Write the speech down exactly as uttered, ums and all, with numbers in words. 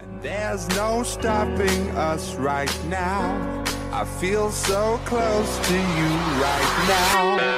And there's no stopping us right now. I feel so close to you right now.